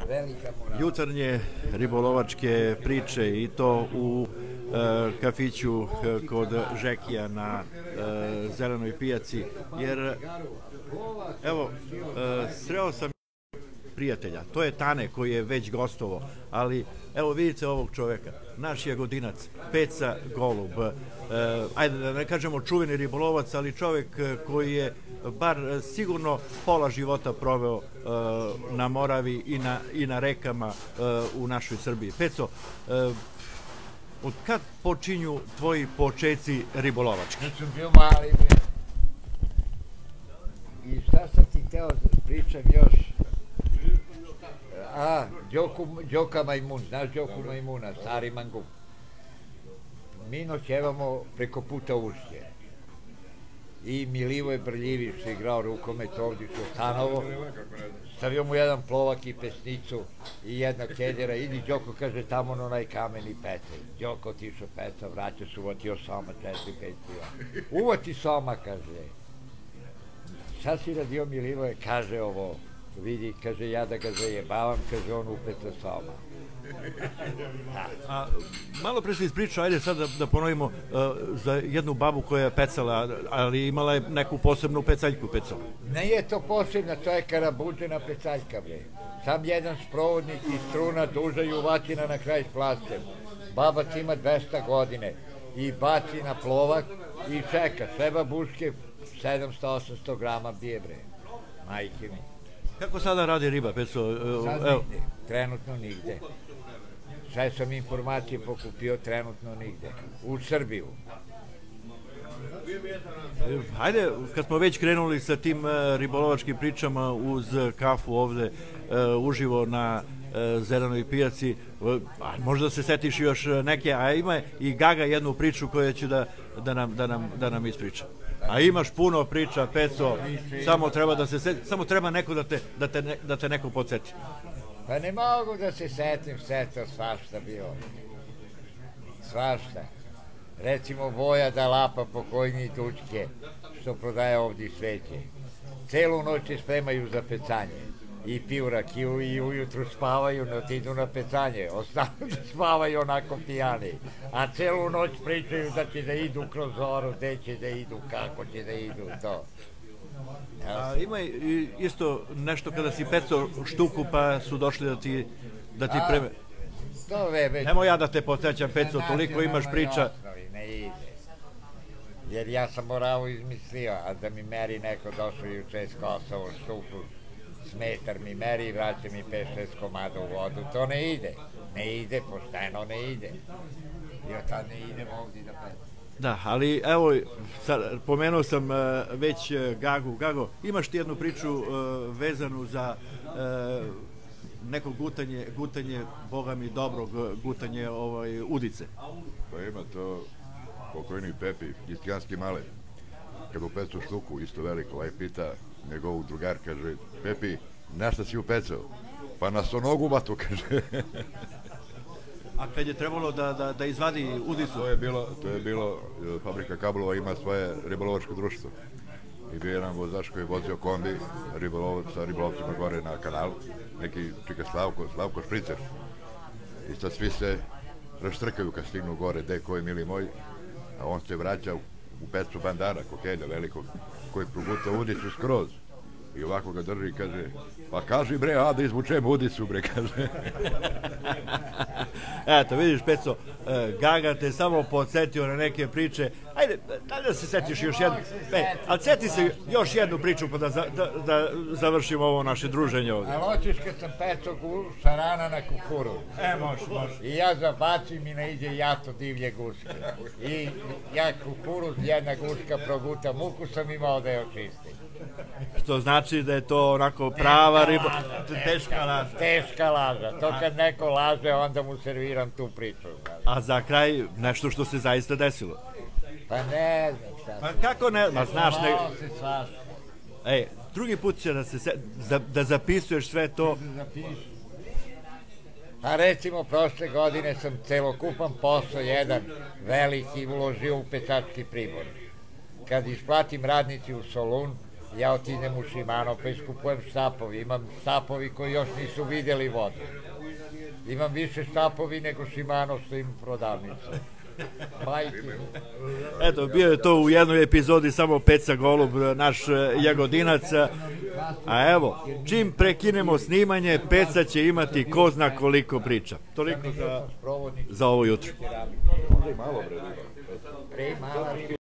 jutarnje ribolovačke priče i to u kafiću kod Žekija na Zelenoj pijaci, jer evo, sreo sam prijatelja, to je Tane koji je već gostovo, ali evo vidite ovog čoveka, naš Jagodinac, Peca Golub, ajde da ne kažemo čuveni ribolovac, ali čovek koji je bar sigurno pola života proveo na Moravi i na rekama u našoj Srbiji. Peco, od kad počinju tvoji počeci ribolovački? Kad sam bio mali. I šta sam ti hteo pričam još? Đoka Majmun, znaš Đoku Majmuna, stari mangup. Mi noćevamo preko puta Ušće. I Milivoje Brljivić se igrao rukomet ovdje u Stanovo. Stavio mu jedan plovak i pesnicu i jedna kedjera. Idi Đoko, kaže, tamo na onaj kamen i pece. Đoko otišao peca, vraća se, uvotio soma, 4-5 piva. Uvoti soma, kaže. Šta si radio Milivoje? Kaže ovo. Vidi, kaže, ja da ga zajebavam, kaže, on upeta soma. Malo pre se ispričao, ajde sad da ponovimo za jednu babu koja je pecala, ali imala je neku posebnu pecaljku pecala. Ne je to posebna, to je karabuđena pecaljka, bre. Sam jedan sprovodnik i struna duža i uvatina na kraj s plastem. Babac ima 200 godine i baci na plovak i čeka. Sve babuške 700-800 grama bije, bre. Majke mi. Kako sada radi riba, Peco? Sad nigde, trenutno nigde. Sve sam informacije pokupio, trenutno nigde. U Srbiju. Hajde, kad smo već krenuli sa tim ribolovačkim pričama uz kafu ovde uživo na Zelenoj pijaci, možda se setiš još neke, a ima i Gaga jednu priču koju ću da nam ispriča. A imaš puno priča, Peco, samo treba da se seti, samo treba neko da te neko podsjeti. Pa ne mogu da se setim, sve to svašta bilo. Svašta. Recimo Voja da lapa pokojni Tučke, što prodaje ovdje sveće. Celu noć se spremaju za pecanje. I piju rakiju i ujutru spavaju, ne otidu na pecanje. Ostanu da spavaju onako pijani. A celu noć pričaju da će da idu kroz zoru, gde će da idu, kako će da idu, to. Ima isto nešto kada si pecao štuku pa su došli da ti preme... Nemo ja da te podsjećam, Peco, toliko imaš priča. Ne ide. Jer ja sam Moravu izmislio, a da mi meri neko došao juče s Kosovo štuku, smetar mi meri i vraća mi 5-6 komada u vodu. To ne ide. Ne ide, pošteno ne ide. I od tad ne idem ovdje da pecam. Da, ali evo, pomenuo sam već Gagu. Gago, imaš ti jednu priču vezanu za neko gutanje, boga mi dobrog, gutanje udice? Pa ima to pokojni Pepi, istijanski male. Kad upecu štuku, isto veliko, ovaj pita njegovu drugar, kaže, Pepi, na šta si upecao? Pa na sonogu, batu, kaže. A kad je trebalo da izvadi udicu? To je bilo, fabrika kablova ima svoje ribolovačko društvo. I bio jedan vozač koji je vozio kombi sa ribolovcima gore na kanalu, neki čika Slavko Špricer. I sad svi se raštrkaju kad stignu gore, ko je mili moj, a on se vraća u pecu bandara, kokelja velikog, koji proguta udicu skroz. I ovako ga drži i kaže, pa kaži bre, da izvučem udicu bre, kaže. Eto, vidiš, Peco, Gaga te samo podsjetio na neke priče. Ajde, da se setiš još jednu, ali sjeti se još jednu priču pa da završimo ovo naše druženje ovdje. A hoćeš kad sam pecao šarana na kukuruz. Može. I ja zabacim i ne ide jato divlje guske. I ja kukuruz, jedna guška proguta, muku sam imao da je očistim. Što znači da je to onako prava riba, teška laža. Teška laža. To kad neko laže, onda mu serviram tu priču. A za kraj nešto što se zaista desilo. Pa ne znam šta. Pa kako ne, ma znaš ne... Ej, drugi put će da zapisuješ sve to. Pa recimo, prošle godine sam celokupan posao jedan veliki uložio u pecački pribor. Kad isplatim radnici u Solun, Ja otidem u Šimanov pa iskupujem štapovi. Imam štapovi koji još nisu vidjeli vodu. Imam više štapovi nego Šimanov što im prodavnica. Majke. Eto, bio je to u jednoj epizodi samo Peca Golub, naš Jagodinac. A evo, čim prekinemo snimanje, Peca će imati ko zna koliko priča. Toliko za ovo jutro. Malo bre.